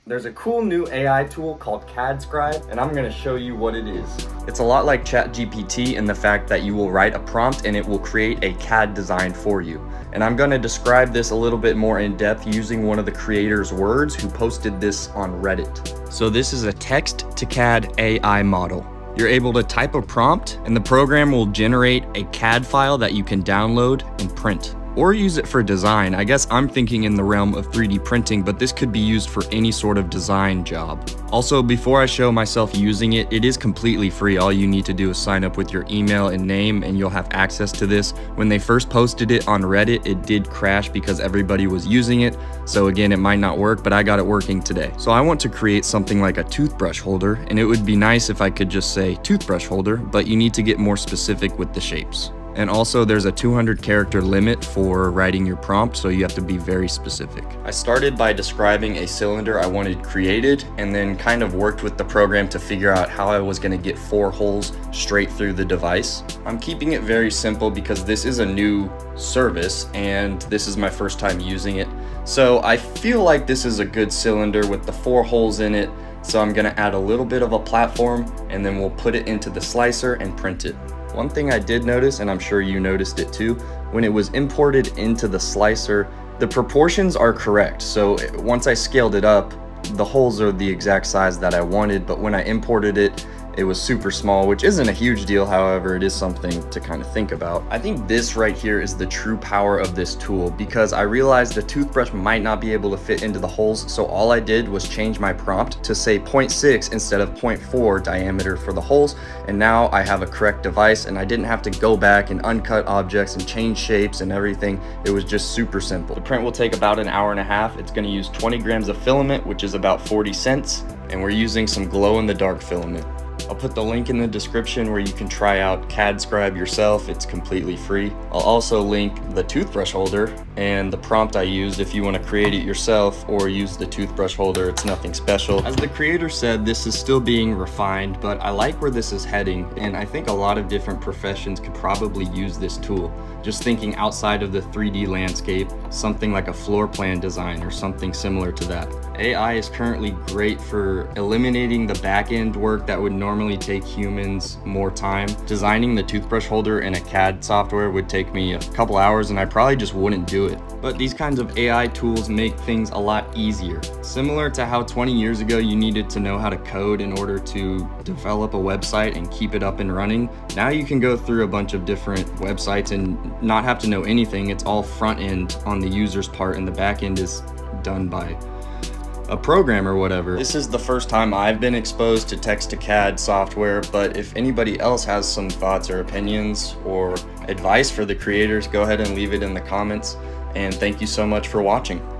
There's a cool new AI tool called CADscribe, and I'm gonna show you what it is. It's a lot like ChatGPT in the fact that you will write a prompt and it will create a CAD design for you. And I'm gonna describe this a little bit more in depth using one of the creator's words who posted this on Reddit. So this is a Text-to-CAD AI model. You're able to type a prompt and the program will generate a CAD file that you can download and print. Or use it for design. I guess I'm thinking in the realm of 3D printing, but this could be used for any sort of design job. Also, before I show myself using it, it is completely free. All you need to do is sign up with your email and name and you'll have access to this. When they first posted it on Reddit, it did crash because everybody was using it. So again, it might not work, but I got it working today. So I want to create something like a toothbrush holder, and it would be nice if I could just say toothbrush holder, but you need to get more specific with the shapes. And also there's a 200 character limit for writing your prompt, so you have to be very specific. I started by describing a cylinder I wanted created and then kind of worked with the program to figure out how I was going to get 4 holes straight through the device. I'm keeping it very simple because this is a new service and this is my first time using it. So I feel like this is a good cylinder with the 4 holes in it. So I'm going to add a little bit of a platform and then we'll put it into the slicer and print it. One thing I did notice, and I'm sure you noticed it too, when it was imported into the slicer, the proportions are correct. So once I scaled it up, the holes are the exact size that I wanted, but when I imported it, it was super small, which isn't a huge deal. However, it is something to kind of think about. I think this right here is the true power of this tool because I realized the toothbrush might not be able to fit into the holes. So all I did was change my prompt to say 0.6 instead of 0.4 diameter for the holes. And now I have a correct device and I didn't have to go back and uncut objects and change shapes and everything. It was just super simple. The print will take about an hour and a half. It's gonna use 20 grams of filament, which is about 40 cents. And we're using some glow-in-the-dark filament. I'll put the link in the description where you can try out CADscribe yourself. It's completely free. I'll also link the toothbrush holder and the prompt I used if you want to create it yourself or use the toothbrush holder. It's nothing special. As the creator said, this is still being refined, but I like where this is heading, and I think a lot of different professions could probably use this tool. Just thinking outside of the 3D landscape, something like a floor plan design or something similar to that. AI is currently great for eliminating the back-end work that would normally take humans more time. Designing the toothbrush holder in a CAD software would take me a couple hours and I probably just wouldn't do it. But these kinds of AI tools make things a lot easier. Similar to how 20 years ago you needed to know how to code in order to develop a website and keep it up and running. Now you can go through a bunch of different websites and not have to know anything. It's all front end on the user's part and the back end is done by a program or whatever. This is the first time I've been exposed to Text-to-CAD software, but if anybody else has some thoughts or opinions or advice for the creators, go ahead and leave it in the comments. And thank you so much for watching.